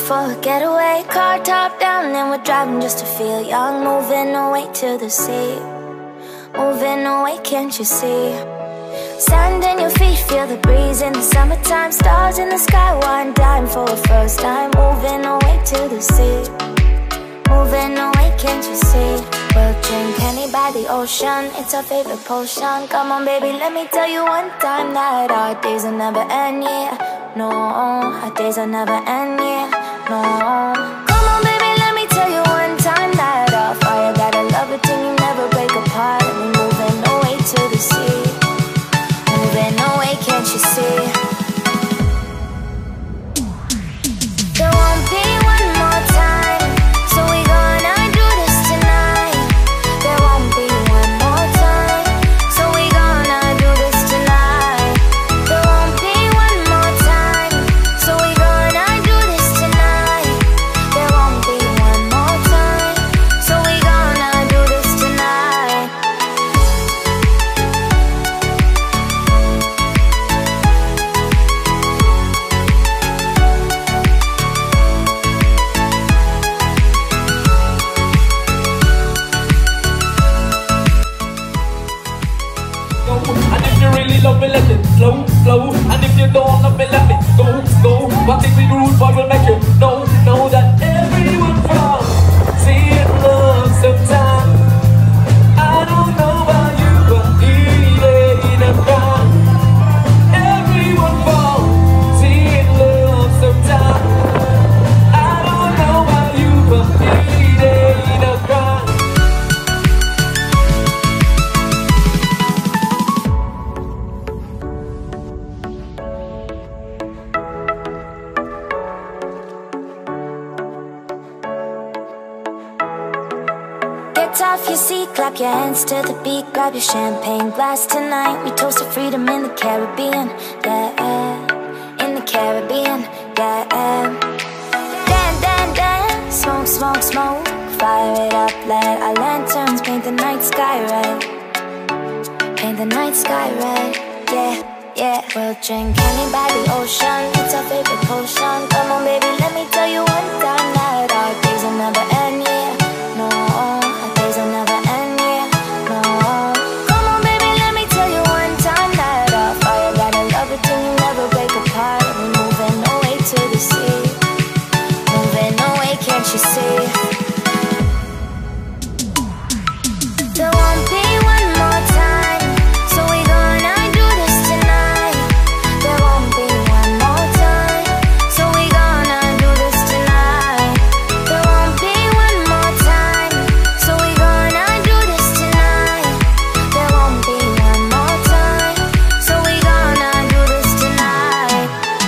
for a getaway. Car top down and we're driving just to feel young. Moving away to the sea, moving away, can't you see? Sand in your feet, feel the breeze in the summertime. Stars in the sky, one dime for a first time. Moving away to the sea, moving away, can't you see? We'll drink honey by the ocean, it's our favorite potion. Come on baby, let me tell you one time that our days will never end, yeah. No, our days will never end, yeah. No. Come on baby, let me tell you one time that our fire got a love it till you never break apart. And we're moving away to the sea, moving away, can't you see? There won't be one more time, so we gonna do this tonight. There won't be one more time, so we gonna do this tonight. There won't be one more time, so we gonna do this tonight. There won't be one more time, so we gonna do this tonight. And if you really love me, let it flow, flow. And if you don't love me, let me go, go. One thing we rude boy will make you know that everyone falls. See it love sometimes. I don't know about you, but it ain't a crime. Everyone falls. See it love sometimes. I don't know about you, but it ain't a crime. Get off your seat, clap your hands to the beat. Grab your champagne glass tonight. We toast to freedom in the Caribbean, yeah. In the Caribbean, yeah. Dan, dan, dan, smoke, smoke, smoke. Fire it up, let our lanterns paint the night sky red. Paint the night sky red, yeah, yeah. We'll drink honey by the ocean, it's our favorite potion. Come on baby, let me tell you one time that our days will never end, yeah. No, our days will never end, yeah. No. Come on baby, let me tell you one time that our fire got a love it till you never break apart. And we're moving away to the sea, moving away, can't you see? There won't be one more time, so we gonna do this tonight. There won't be one more time, so we gonna do this tonight. There won't be one more time, so we gonna do this tonight. There won't be one more time, so we gonna do this tonight.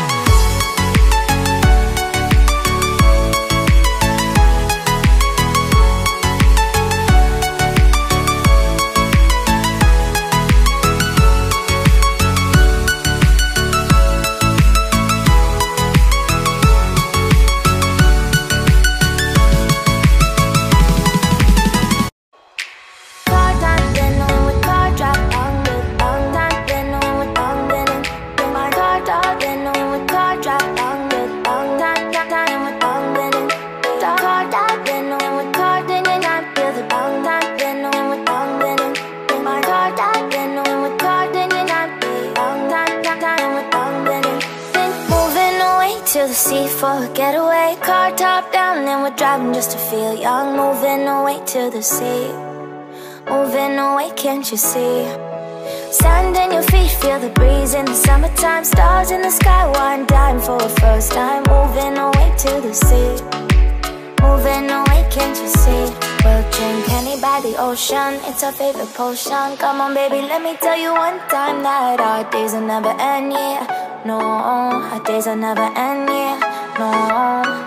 Car time, then with car drop on with on time, then with on then. My car top, then with car drop on with on time, time with on then. Car top, then with car then and I feel the on time, then with on then. My car top, then with car then and I feel on time, time with on then. Then moving away to the sea for a getaway. Car top down and we're driving just to feel young. Moving away to the sea, moving away, can't you see? Sand in your feet, feel the breeze in the summertime. Stars in the sky, one dime for a first time. Moving away to the sea, moving away, can't you see? We'll drink honey by the ocean, it's our favorite potion. Come on baby, let me tell you one time that our days will never end, yeah. No, our days will never end, yeah. No.